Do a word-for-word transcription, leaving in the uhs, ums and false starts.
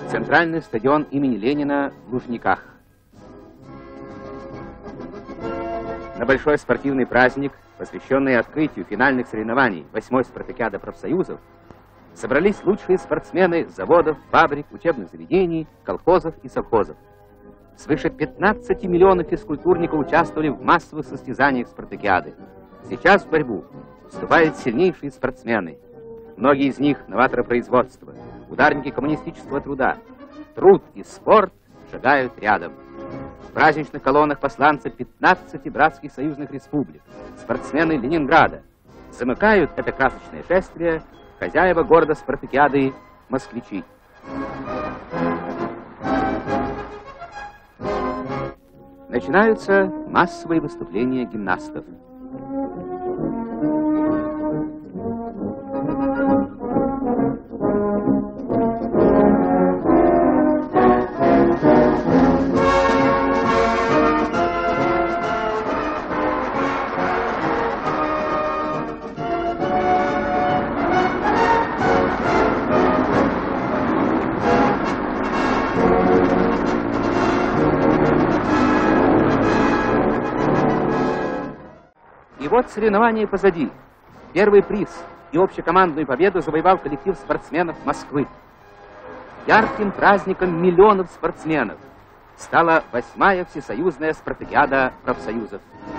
Центральный стадион имени Ленина в Лужниках. На большой спортивный праздник, посвященный открытию финальных соревнований восьмой спартакиады профсоюзов, собрались лучшие спортсмены заводов, фабрик, учебных заведений, колхозов и совхозов. Свыше пятнадцати миллионов физкультурников участвовали в массовых состязаниях спартакиады. Сейчас в борьбу вступают сильнейшие спортсмены. Многие из них новаторы производства, ударники коммунистического труда. Труд и спорт шагают рядом. В праздничных колоннах посланцы пятнадцати братских союзных республик, спортсмены Ленинграда. Замыкают это красочное шествие хозяева города спартакиады москвичи. Начинаются массовые выступления гимнастов. И вот соревнования позади. Первый приз и общекомандную победу завоевал коллектив спортсменов Москвы. Ярким праздником миллионов спортсменов стала восьмая всесоюзная спартакиада профсоюзов.